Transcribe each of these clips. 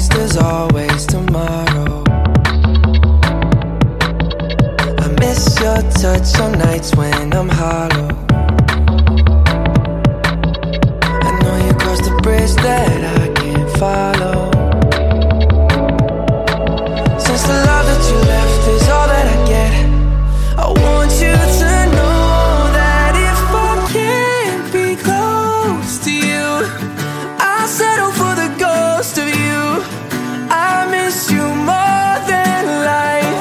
thinks there's always tomorrow. I miss your touch on nights when I'm hollow. I know you crossed the bridge that I can't follow. Since the love that you left is all that I get, I want you to know that if I can't be close to you, I'll settle for the ghost of you. I miss you more than life.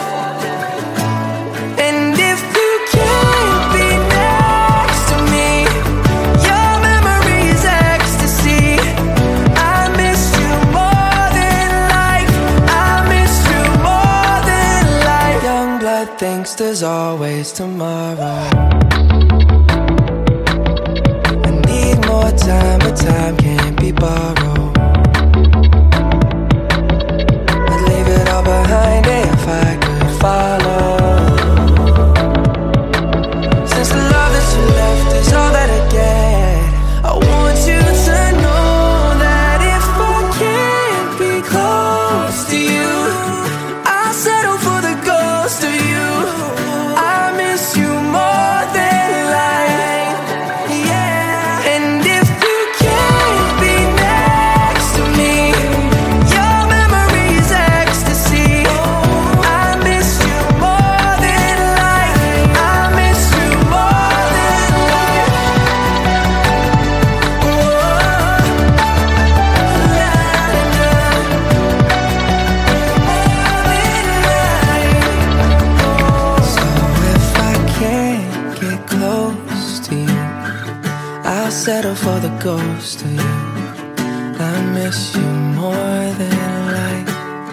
And if you can't be next to me, your memory is ecstasy. I miss you more than life. I miss you more than life. Youngblood thinks there's always tomorrow. I need more time, but time can't be borrowed. I'd leave it all behind if I could follow. Since the love that you left is all that I get, I want you to know that if I can't be close to you, I'll settle for the ghost of you. I miss you more than life, yeah. And if you can't be next to me, your memory is ecstasy. I miss you more than life. I miss you more than life. So if I can't get close to you, I'll settle for the ghost of you. I miss you more than life.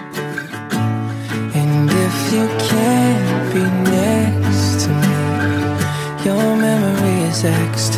And if you can't be next to me, your memory is ecstasy.